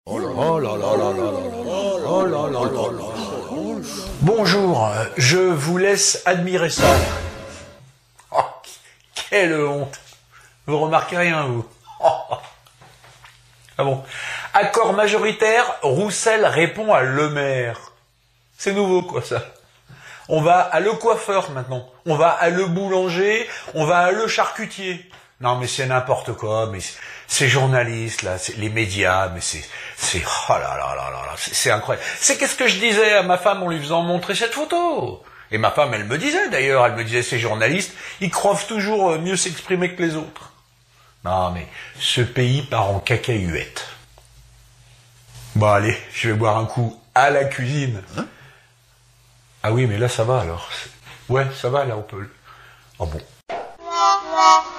Oh là là là là là là, oh là là là là. Bonjour, je vous laisse admirer ça. Oh, quelle honte. Vous remarquez rien, vous? Oh. Ah bon. Accord majoritaire, Roussel répond à Le Maire. C'est nouveau, quoi, ça. On va à Le Coiffeur, maintenant. On va à Le Boulanger, on va à Le Charcutier. Non, mais c'est n'importe quoi, mais ces journalistes, là, les médias, mais c'est, oh là là là là, c'est incroyable. C'est qu'est-ce que je disais à ma femme en lui faisant montrer cette photo. Et ma femme, elle me disait d'ailleurs, elle me disait, ces journalistes, ils croient toujours mieux s'exprimer que les autres. Non, mais ce pays part en cacahuète. Bon, allez, je vais boire un coup à la cuisine. Hein? Ah oui, mais là, ça va alors. Ouais, ça va, là, on peut. Oh bon.